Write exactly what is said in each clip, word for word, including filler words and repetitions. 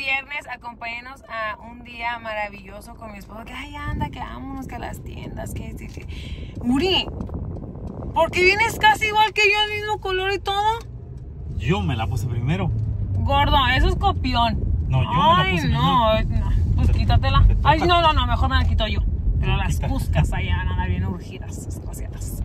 viernes, acompáñenos a un día maravilloso con mi esposo. Que ay, anda, que vámonos, que a las tiendas, que sí, sí. Uri, ¿por qué vienes casi igual que yo, el mismo color y todo? Yo me la puse primero. Gordo, eso es copión. No, yo ay, me la puse no, no, pues te, quítatela. Te ay, no, no, no, mejor me la quito yo. Pero las quita. buscas allá, nada bien urgidas, desgraciadas.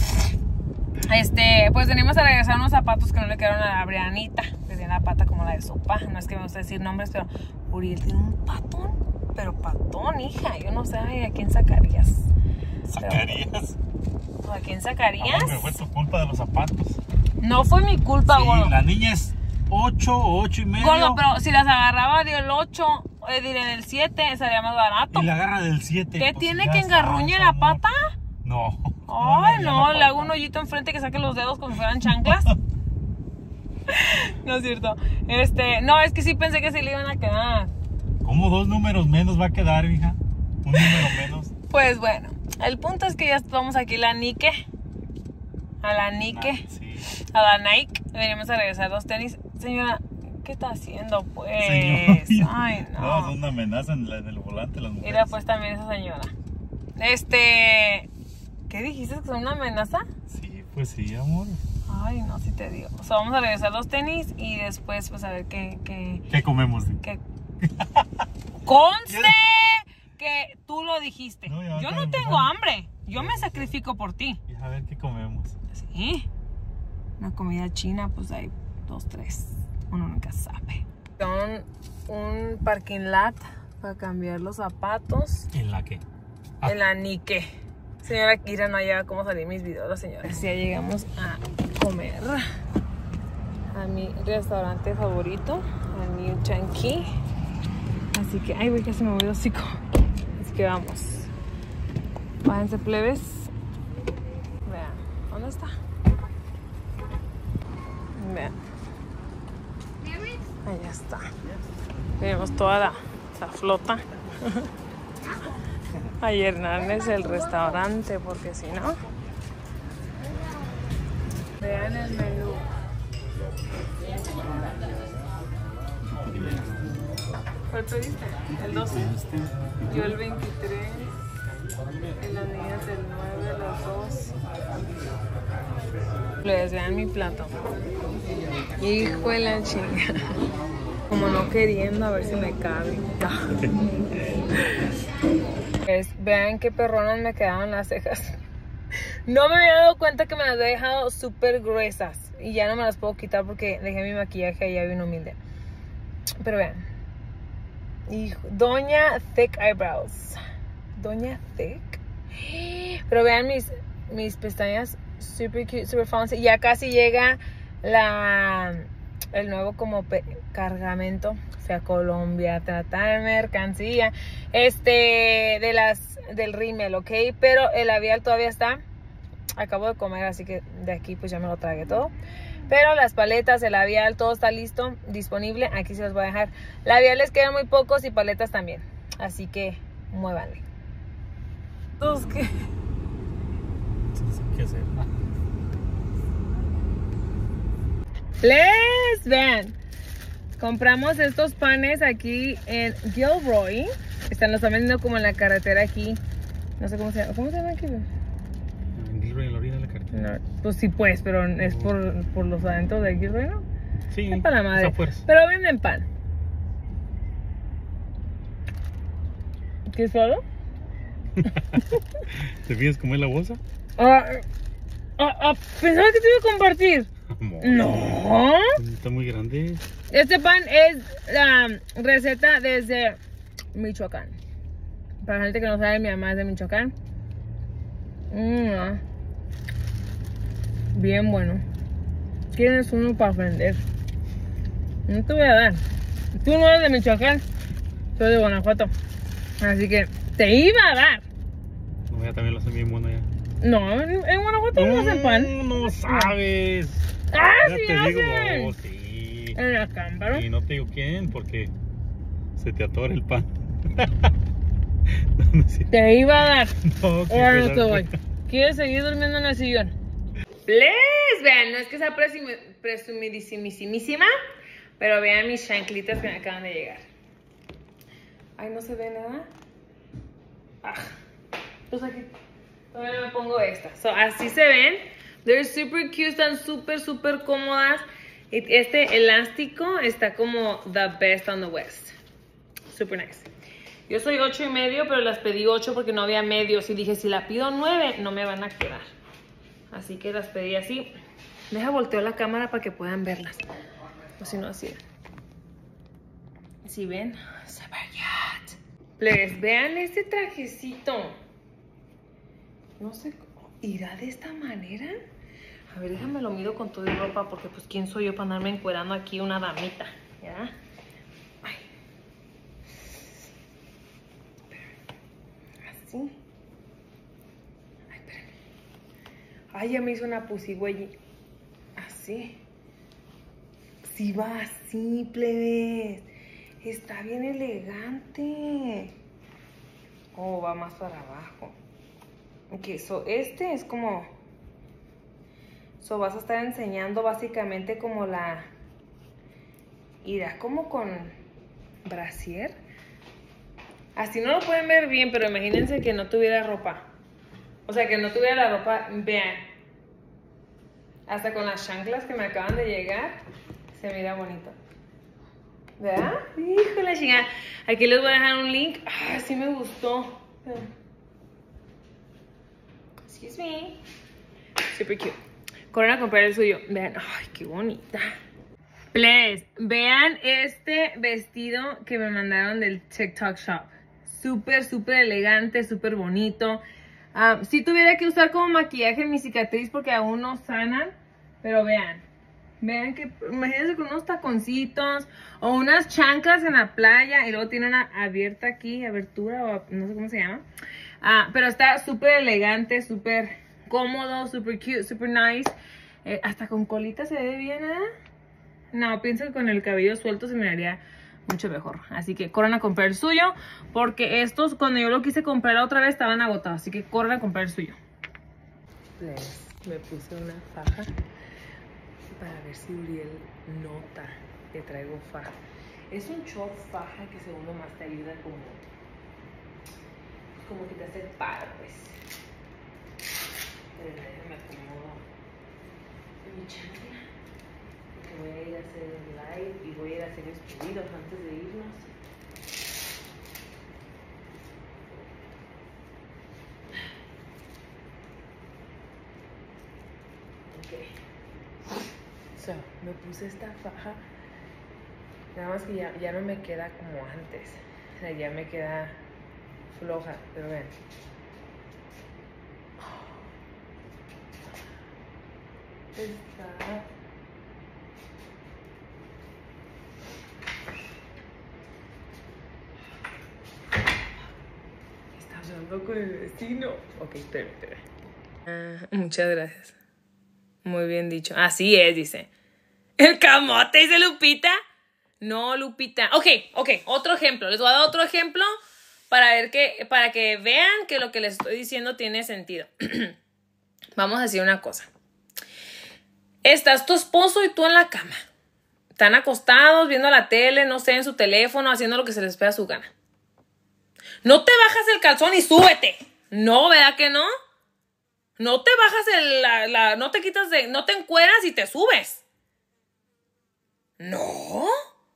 Este, pues venimos a regresar unos zapatos que no le quedaron a la Brianita, que tiene la pata como la de sopa. No es que me gusta decir nombres, pero Uriel tiene un patón, pero patón, hija. Yo no sé ay, a quién sacarías. ¿Sacarías? Pero, ¿a quién sacarías? No, me fue tu culpa de los zapatos. No fue mi culpa, sí, gordo. La niña es ocho, ocho y medio. Gordo, pero si las agarraba del ocho, eh, del siete, sería más barato. Y la agarra del siete. ¿Qué pues tiene ya que engarruñe la amor. pata? No. Ay, no, no le hago un hoyito enfrente que saque los dedos como si fueran chanclas. No es cierto. Este, no, es que sí pensé que se le iban a quedar. ¿Cómo dos números menos va a quedar, hija? Un número menos. Pues bueno, el punto es que ya vamos aquí a la Nike. A la Nike. Nah, sí. A la Nike. Venimos a regresar los tenis. Señora, ¿qué está haciendo, pues? Señor. Ay, no. No, es una amenaza en, la, en el volante las mujeres. Mira, pues también esa señora. Este... ¿Qué dijiste? ¿Que son una amenaza? Sí, pues sí, amor. Ay, no, sí te digo. O sea, vamos a regresar los tenis y después, pues, a ver qué... ¿Qué, ¿Qué comemos? qué... ¡Conste! Que tú lo dijiste. No, yo no tengo hambre. Yo me sacrifico por ti. Y a ver qué comemos. Sí. Una comida china, pues hay dos, tres. Uno nunca sabe. Son un parking lot para cambiar los zapatos. ¿En la qué? Ah. En la Nike. Señora Kira, no haya cómo salir mis videos, la señora. Ya llegamos a comer a mi restaurante favorito, a New Chanqui. Así que, ay, güey, casi me voy de hocico. Así que vamos. Váyanse, plebes. Vean, ¿dónde está? Vean. Allá está. Tenemos toda la, la flota. Ayer Hernández el restaurante, porque si no. Vean el menú. ¿Cuál pediste? El doce. Yo el veintitrés. Y las niñas el nueve, los dos. Les vean mi plato. Hijo de la chinga. Como no queriendo a ver si me cabe. Es, vean qué perronas me quedaban las cejas. No me había dado cuenta que me las había dejado súper gruesas. Y ya no me las puedo quitar porque dejé mi maquillaje allá bien humilde. Pero vean. Hijo, Doña Thick Eyebrows. Doña Thick. Pero vean mis, mis pestañas super cute, super fancy. Ya casi llega la... el nuevo como cargamento, o sea, Colombia, tratar mercancía, este, de las, del rímel, ¿ok? Pero el labial todavía está, acabo de comer, así que de aquí pues ya me lo tragué todo. Pero las paletas, el labial, todo está listo, disponible, aquí se los voy a dejar. Labiales quedan muy pocos y paletas también, así que muévanle. Entonces, ¿qué? ¿Qué hacer? Les vean, compramos estos panes aquí en Gilroy. Están los están vendiendo como en la carretera aquí. No sé cómo se llama. ¿Cómo se llama aquí? ¿En Gilroy, en la orilla de la carretera? No, pues sí, pues, pero es por, por los adentros de Gilroy, ¿no? Sí, es para la madre. Afueras. Pero venden pan. ¿Quieres solo? ¿Te fijas cómo es la bolsa? Ah, ah, ah, pensaba que te iba a compartir. Amor, No. está muy grande. Este pan es la receta desde Michoacán. Para la gente que no sabe, mi mamá es de Michoacán. Mm, bien bueno. Tienes uno para vender. No te voy a dar. Tú no eres de Michoacán. Soy de Guanajuato. Así que te iba a dar. No, ya también lo hacen bien bueno ya. No, en, en Guanajuato no hacen pan. No sabes. Ah, Ya sí te hacen. digo, oh, sí. En la cámara. Y no te digo quién, porque se te atora el pan. No, no es cierto. Te iba a dar. No, qué Ahora no te pedazo. voy. ¿Quieres seguir durmiendo en el sillón? Les vean, no es que sea presumidísimísima, pero vean mis chanclitas que me acaban de llegar. Ay, no se ve nada. Ah. Pues aquí todavía me pongo esta. So, así se ven. They're super cute, están súper, súper cómodas. Este elástico está como the best on the west. Super nice. Yo soy ocho y medio, pero las pedí ocho porque no había medios. Y dije, si la pido nueve, no me van a quedar. Así que las pedí así. Deja volteo la cámara para que puedan verlas. O si no, así. Si ven, se ve cute. Please, vean este trajecito. No sé, ¿irá de esta manera? A ver, déjame lo mido con toda la ropa porque pues quién soy yo para andarme encuerando aquí una damita, ¿ya? Ay. Así. Ay, espérame. Ay, ya me hizo una pussy, güey. Así. Sí va así, plebes. Está bien elegante. Oh, va más para abajo. Ok, so este es como... So vas a estar enseñando básicamente como la... Irá como con brasier. Así no lo pueden ver bien, pero imagínense que no tuviera ropa. O sea, que no tuviera la ropa, vean. Hasta con las chanclas que me acaban de llegar, se mira bonito. ¿Verdad? Híjole, chingada. Aquí les voy a dejar un link. Ah, sí me gustó. Excuse me. Super cute. Corren a comprar el suyo. Vean, ay, qué bonita. Please, vean este vestido que me mandaron del TikTok Shop. Súper, súper elegante, súper bonito. Um, si tuviera que usar como maquillaje mi cicatriz porque aún no sanan. Pero vean. Vean que, imagínense con unos taconcitos o unas chanclas en la playa y luego tiene una abierta aquí, abertura o no sé cómo se llama. Uh, pero está súper elegante, súper cómodo, súper cute, súper nice. Eh, hasta con colita se ve bien, ¿eh? No, pienso que con el cabello suelto se me haría mucho mejor. Así que corran a comprar el suyo porque estos, cuando yo lo quise comprar otra vez, estaban agotados. Así que corran a comprar el suyo. Les, me puse una faja para ver si Uriel nota que traigo faja. Es un short faja que según lo más te ayuda como, como que te hace paro, pues. Pero déjame acomodo mi chancla porque voy a ir a hacer un live y voy a ir a hacer mis pedidos antes de irnos. Ok. So, me puse esta faja. Nada más que ya, ya no me queda como antes. O sea, ya me queda floja. Pero ven. Está... Está hablando con el vecino. Ok, espera, espera. Ah, muchas gracias. Muy bien dicho. Así es, dice. ¿El camote, dice Lupita? No, Lupita. Ok, ok, otro ejemplo. Les voy a dar otro ejemplo para ver que, para que vean que lo que les estoy diciendo tiene sentido. Vamos a decir una cosa. Estás tu esposo y tú en la cama. Están acostados, viendo la tele, no sé, en su teléfono, haciendo lo que se les pega a su gana. No te bajas el calzón y súbete. No, ¿verdad que no? No te bajas el, la, la, no te quitas de, no te encueras y te subes. No.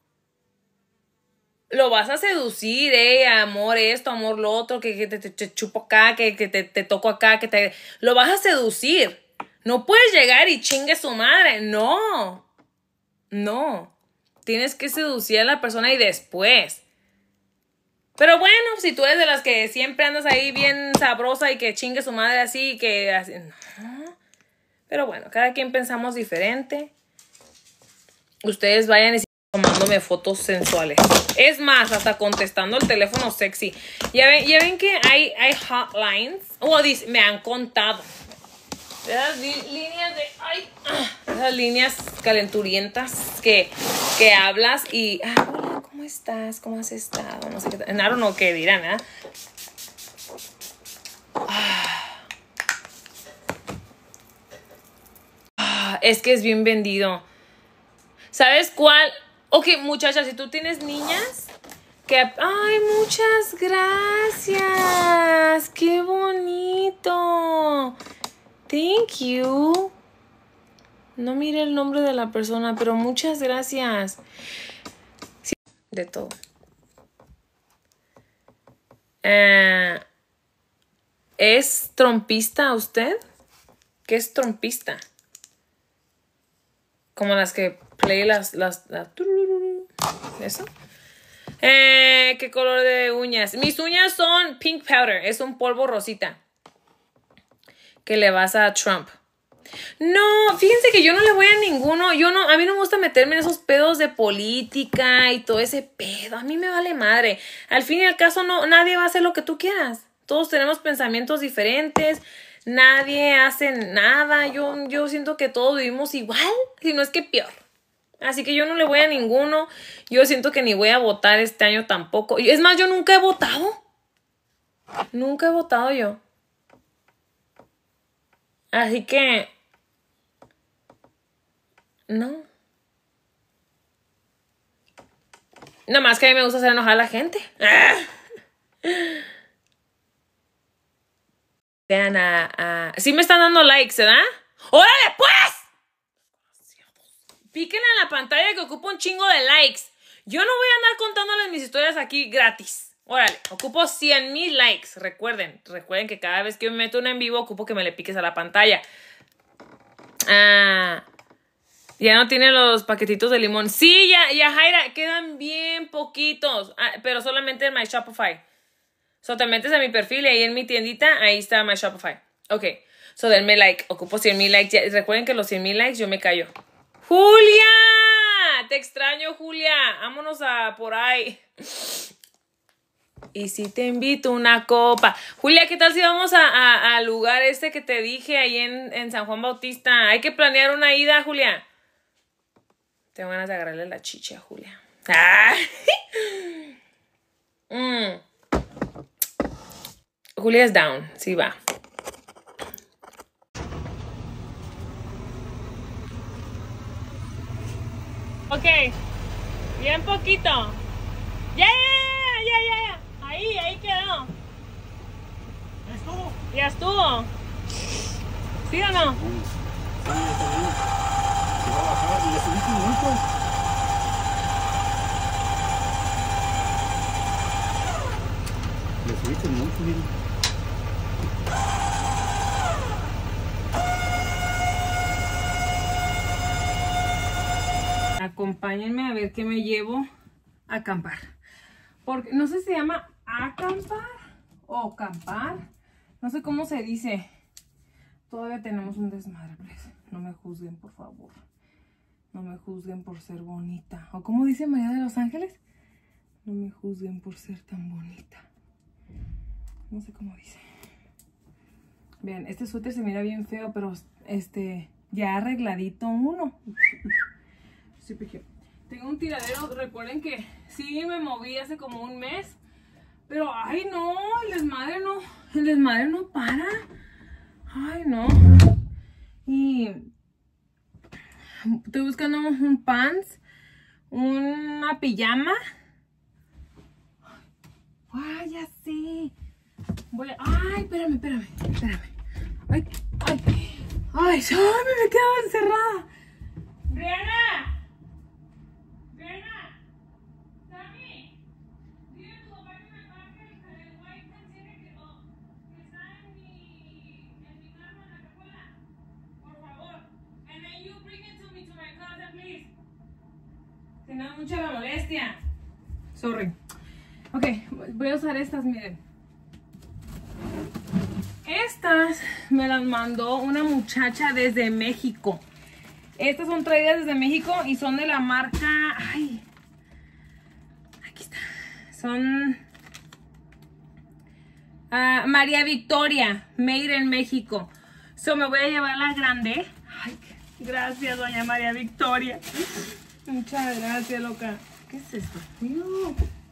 Lo vas a seducir, eh, amor esto, amor lo otro, que, que te, te, te chupo acá, que, que te, te toco acá, que te... Lo vas a seducir. No puedes llegar y chingue su madre. No. No. Tienes que seducir a la persona y después. Pero bueno, si tú eres de las que siempre andas ahí bien sabrosa y que chingue su madre así y que así. No. Pero bueno, cada quien pensamos diferente. Ustedes vayan y sigan tomándome fotos sensuales. Es más, hasta contestando el teléfono sexy. Ya ven, ya ven que hay, hay hotlines. O dice, me han contado. Esas líneas de... Ay, esas líneas calenturientas que, que hablas y... Ah, hola, ¿cómo estás? ¿Cómo has estado? No sé qué... I don't know qué dirán, ¿eh? Ah. Ah, es que es bien vendido. ¿Sabes cuál? Ok, muchachas, si tú tienes niñas, Que, ay, muchas gracias. Qué bonito. Thank you. No mire el nombre de la persona, pero muchas gracias. Sí, de todo. Uh, ¿Es trompista usted? ¿Qué es trompista? Como las que play las... las, las ¿Eso? Eh, ¿Qué color de uñas? Mis uñas son pink powder. Es un polvo rosita. Que le vas a Trump. No, fíjense que yo no le voy a ninguno. Yo no, a mí no me gusta meterme en esos pedos de política y todo ese pedo. A mí me vale madre. Al fin y al caso, no, nadie va a hacer lo que tú quieras. Todos tenemos pensamientos diferentes. Nadie hace nada. Yo, yo siento que todos vivimos igual, si no es que peor. Así que yo no le voy a ninguno. Yo siento que ni voy a votar este año tampoco. Es más, yo nunca he votado. Nunca he votado yo. Así que... No. Nada más que a mí me gusta hacer enojar a la gente. Vean a, a... Sí me están dando likes, ¿verdad? ¡Órale, pues! Píquenle en la pantalla que ocupo un chingo de likes. Yo no voy a andar contándoles mis historias aquí gratis. Órale, ocupo cien mil likes. Recuerden, recuerden que cada vez que me meto una en vivo, ocupo que me le piques a la pantalla. Ah... Ya no tiene los paquetitos de limón. Sí, ya, ya, Jaira, quedan bien poquitos. Ah, pero solamente en My Shopify. So, te metes a mi perfil y ahí en mi tiendita, ahí está My Shopify. Ok. So, denme like. Ocupo cien mil likes. Ya, recuerden que los cien mil likes yo me callo. ¡Julia! Te extraño, Julia. Vámonos a por ahí. Y si te invito una copa. Julia, ¿qué tal si vamos a, a, al lugar este que te dije ahí en, en San Juan Bautista? Hay que planear una ida, Julia. Tengo ganas de agarrarle la chicha a Julia. ¡Ah! mm. Julia es down. Sí, va. Ok. Bien poquito. ¡Ya, ya, ya, ya, ya! Ahí, ahí quedó. ¿Ya estuvo? Ya estuvo. ¿Sí o no? Sí, está bien. Se va a bajar y le subiste un minuto. Le subiste un minuto, mira. Acompáñenme a ver qué me llevo a acampar. Porque no sé si se llama acampar o acampar. No sé cómo se dice. Todavía tenemos un desmadre, pues. No me juzguen, por favor. No me juzguen por ser bonita. ¿O cómo dice María de los Ángeles? No me juzguen por ser tan bonita. No sé cómo dice. Vean, este suéter se mira bien feo, pero este ya arregladito uno. Sí, porque tengo un tiradero. Recuerden que sí me moví hace como un mes. Pero, ay, no, el desmadre no. El desmadre no para. Ay, no. Y estoy buscando un pants, una pijama. Ay, ya sé. Voy a... Ay, espérame, espérame, espérame. Ay, ay, ay, ay, me he quedado encerrada. Briana. Briana. Sammy. Dile a tu papá que me marque el, el white container que, oh, que está en mi, en mi carro en la cajuela. Por favor. And then you bring it to me to my closet, please. Si no es mucha la molestia. Sorry. Ok, voy a usar estas, miren. Estas me las mandó una muchacha desde México. Estas son traídas desde México y son de la marca... Ay, aquí está. Son... Uh, María Victoria, made in México. So me voy a llevar la grande. Ay, gracias, doña María Victoria. Muchas gracias, loca. ¿Qué es esto? No.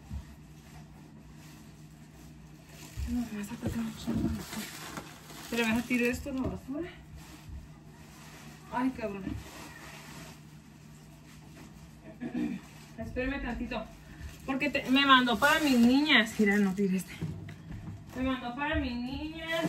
No, me vas a tocar mucho. ¿Pero me vas a tirar esto en la basura? Ay, cabrón. Espérame tantito. Porque te, me mandó para mis niñas. Mira, no tires este. Me mandó para mis niñas.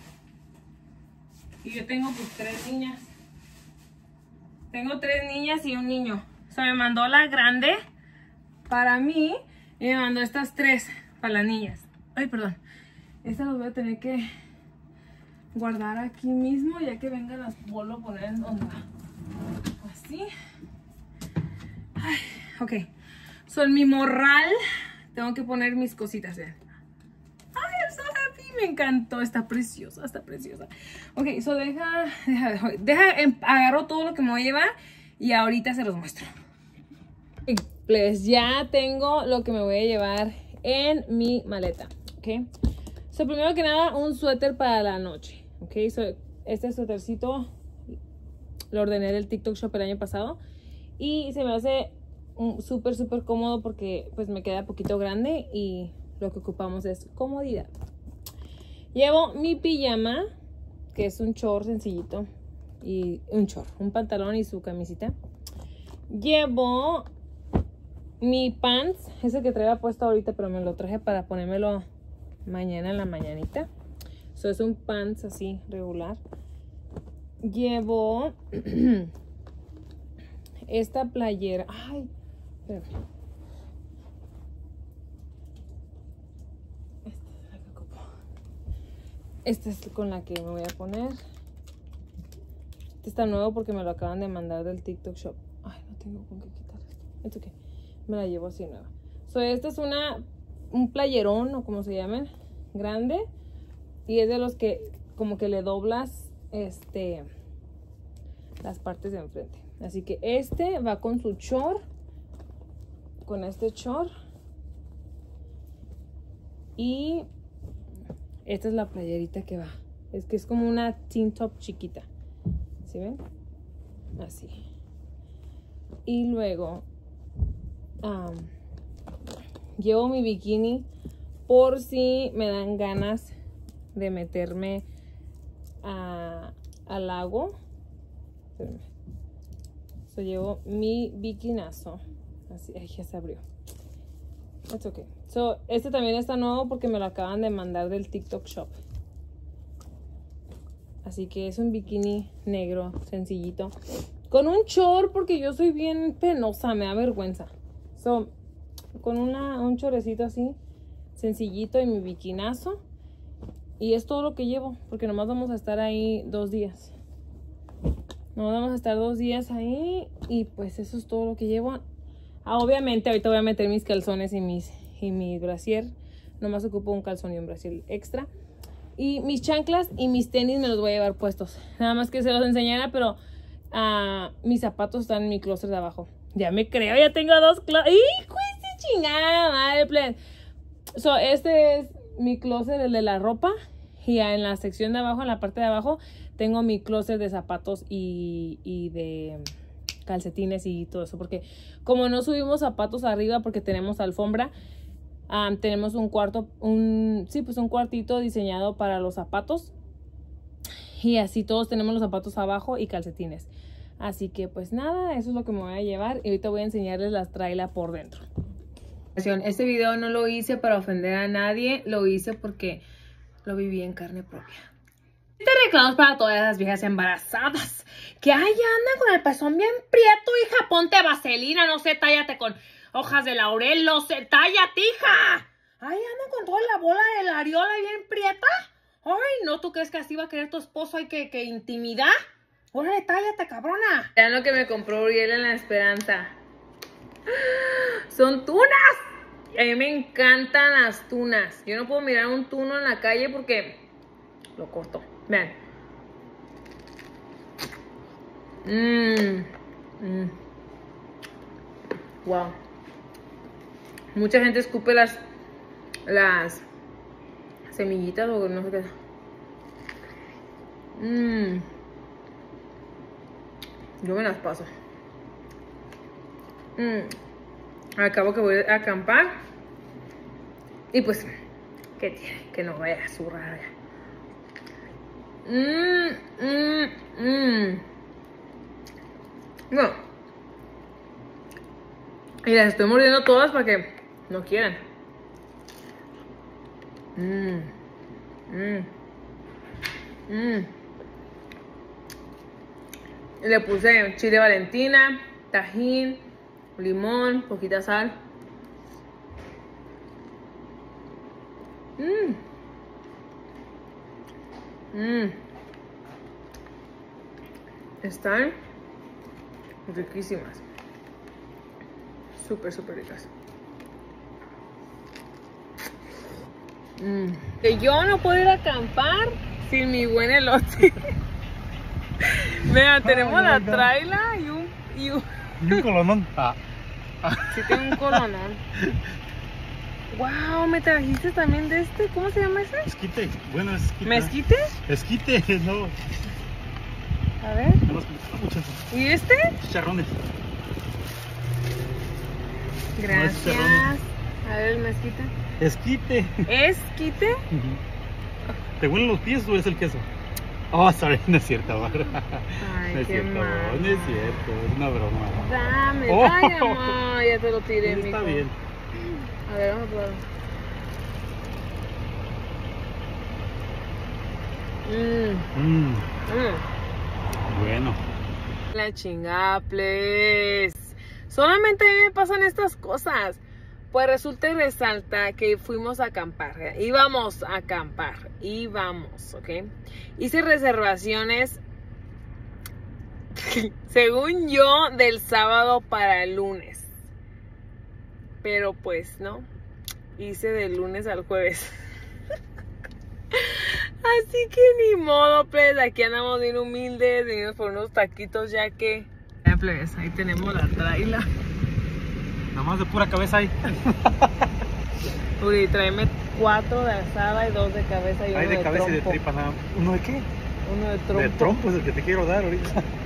Y yo tengo pues tres niñas. Tengo tres niñas y un niño. O sea, me mandó la grande para mí. Y me mandó estas tres para las niñas. Ay, perdón. Estas las voy a tener que guardar aquí mismo. Ya que vengan las vuelvo a poner en donde va. Así. Ay, ok. So, en mi morral tengo que poner mis cositas, vean. Ay, I'm so happy. Me encantó. Está preciosa, está preciosa. Ok, so deja, deja, deja, agarro todo lo que me voy a llevar y ahorita se los muestro. Pues ya tengo lo que me voy a llevar en mi maleta, ok. So, primero que nada, un suéter para la noche, ok. So, este suétercito lo ordené del TikTok Shop el año pasado y se me hace súper, súper cómodo porque pues me queda poquito grande y lo que ocupamos es comodidad. Llevo mi pijama, que es un short sencillito y un short, un pantalón y su camisita. Llevo mi pants, ese que traía puesto ahorita, pero me lo traje para ponérmelo mañana en la mañanita. So, es un pants así, regular. Llevo esta playera. Ay, espérame. Esta es la que ocupo. Esta es con la que me voy a poner. Este está nuevo porque me lo acaban de mandar del TikTok Shop. Ay, no tengo con qué quitar esto. Esto que me la llevo así nueva. So, esta es una un playerón o como se llamen, grande, y es de los que como que le doblas este las partes de enfrente. Así que este va con su short, con este short, y esta es la playerita que va. Es que es como una teen top chiquita. ¿Sí ven? Así. Y luego um, llevo mi bikini por si me dan ganas de meterme a, al lago. So, llevo mi bikinazo. Así, ay, ya se abrió. It's okay. So, este también está nuevo porque me lo acaban de mandar del TikTok Shop. Así que es un bikini negro, sencillito. Con un short porque yo soy bien penosa, me da vergüenza. So, con una, un chorecito así, sencillito y mi bikinazo. Y es todo lo que llevo, porque nomás vamos a estar ahí dos días. Nomás vamos a estar dos días ahí y pues eso es todo lo que llevo. Ah, obviamente ahorita voy a meter mis calzones y mis y mi brasier. Nomás ocupo un calzón y un brasier extra. Y mis chanclas y mis tenis me los voy a llevar puestos. Nada más que se los enseñara, pero uh, mis zapatos están en mi closet de abajo. Ya me creo, ya tengo dos closets. ¡Y cueste chingada madre, plan! So, este es mi closet, el de la ropa. Y en la sección de abajo, en la parte de abajo, tengo mi closet de zapatos y, y de calcetines y todo eso. Porque como no subimos zapatos arriba porque tenemos alfombra, um, tenemos un cuarto, un, sí, pues un cuartito diseñado para los zapatos. Y así todos tenemos los zapatos abajo y calcetines. Así que pues nada, eso es lo que me voy a llevar. Y ahorita voy a enseñarles las trailas por dentro. Este video no lo hice para ofender a nadie, lo hice porque lo viví en carne propia. Este reclamo para todas las viejas embarazadas que ay, andan con el pezón bien prieto, hija, ponte vaselina, no sé, tállate con hojas de laurel, no sé, tállate, hija. Ay, andan con toda la bola de la areola bien prieta. Ay, no, ¿tú crees que así va a querer tu esposo? Hay que, que intimidar. Órale, tállate, cabrona. Vean lo que me compró Uriel en La Esperanza. Son tunas. A mí me encantan las tunas. Yo no puedo mirar un tuno en la calle porque lo corto. Vean. Mmm. Mm. Wow. Mucha gente escupe las las semillitas o no sé qué. Mmm. Yo me las paso. Mmm. Acabo que voy a acampar. Y pues, ¿qué tiene? Que no vaya a zurrar. Mmm, mmm, mmm. No. Y las estoy mordiendo todas para que No quieren. Mmm. Mmm. Mmm. Le puse chile Valentina, tajín, limón, poquita sal. Mmm. Mmm. Están riquísimas. Súper, súper ricas. Mm. Que yo no puedo ir a acampar sin mi buen elote. Mira, tenemos oh, la traila y un, y un... y un colonón. Ah. Sí, tengo un colonón. Wow, me trajiste también de este. ¿Cómo se llama ese? Esquite. Bueno, es esquite. ¿Mezquite? Esquite, no. A ver. No, ¿Y este? Chicharrones. Gracias. No, a ver el mezquite. Esquite. ¿Esquite? Uh-huh. ¿Te huelen los pies o es el queso? Oh, sorry, no es cierto. Ay, no es qué cierto, mal. no es cierto, es una broma. Dame, oh. dale, amor. Ya te lo tiré, Sí, está mijo. bien. A ver, vamos a probar. Mmm. Mm. Mm. Bueno. La chingada, please. Solamente a mí me pasan estas cosas. Pues resulta y resalta que fuimos a acampar. Íbamos a acampar. Íbamos, ¿ok? Hice reservaciones, según yo, del sábado para el lunes. Pero pues, ¿no? Hice del lunes al jueves. Así que ni modo, pues. Aquí andamos bien humildes. Venimos por unos taquitos ya que... Ya, pues, ahí tenemos la traila. Nada más de pura cabeza ahí. Uri, tráeme cuatro de asada y dos de cabeza y uno Hay de, de cabeza trompo. y de tripa nada. ¿Uno de qué? Uno de trompo. De trompo es el que te quiero dar ahorita.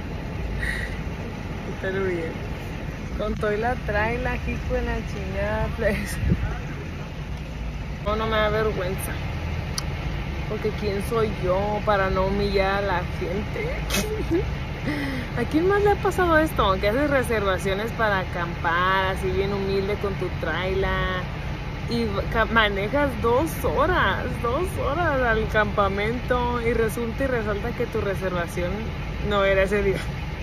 Está bien. Con todo y la traila, hijo en la chingada, pues. No, no me da vergüenza. Porque quién soy yo para no humillar a la gente. ¿A quién más le ha pasado esto? Que haces reservaciones para acampar, así bien humilde con tu traila y manejas dos horas, dos horas al campamento y resulta y resalta que tu reservación no era ese día.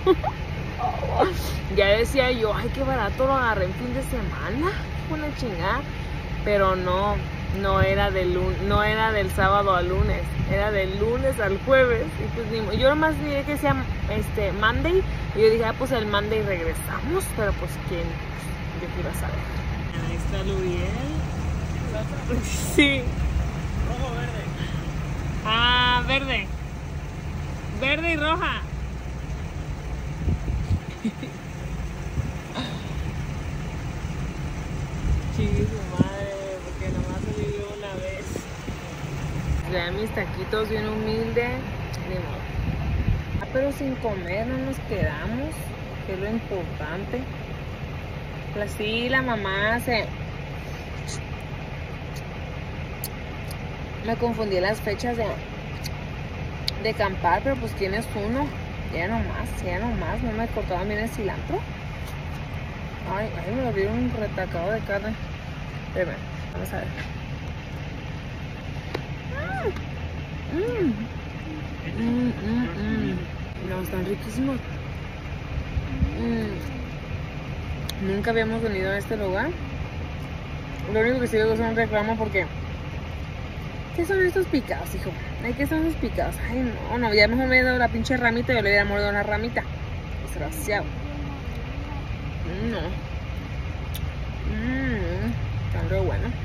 Ya decía yo, ay, qué barato, lo agarré en fin de semana, una chingada, pero no. No era, del, no era del sábado al lunes, era del lunes al jueves. Y pues, ni, yo nomás dije que decía este, Monday. Y yo dije, ah, pues el Monday regresamos. Pero pues, ¿quién? Yo quiero saber. Ahí está Lubiel. Sí. Rojo o verde. Ah, verde. Verde y roja. Chingue su madre. Vean mis taquitos bien humilde, ni modo. Ah, pero sin comer no nos quedamos, que es lo importante. Pues sí, la mamá se... Me confundí las fechas de, de acampar, pero pues ¿quién es uno? Ya no más, ya no más, no me cortaban bien el cilantro. Ay, ay, me lo dieron un retacado de carne. Espérame, vamos a ver. Mmm, mmm, mmm, mmm. No, están riquísimos. Mm. Nunca habíamos venido a este lugar. Lo único que sí luego es un reclamo porque... ¿Qué son estos picados, hijo? Ay, ¿qué son estos picados? Ay, no, no, ya mejor me he dado la pinche ramita y yo le hubiera mordido una ramita. Desgraciado. No. Mmm, tan re bueno.